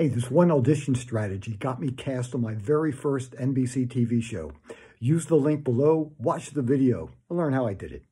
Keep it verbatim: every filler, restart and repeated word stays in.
Hey, this one audition strategy got me cast on my very first N B C T V show. Use the link below, watch the video, and learn how I did it.